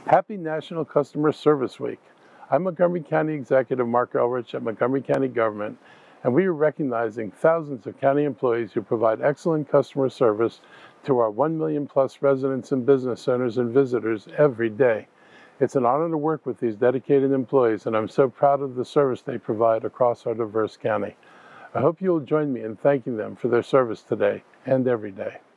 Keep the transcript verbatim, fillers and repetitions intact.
Happy National Customer Service Week. I'm Montgomery County Executive Mark Elrich at Montgomery County Government, and we are recognizing thousands of county employees who provide excellent customer service to our one million plus residents and business owners and visitors every day. It's an honor to work with these dedicated employees, and I'm so proud of the service they provide across our diverse county. I hope you will join me in thanking them for their service today and every day.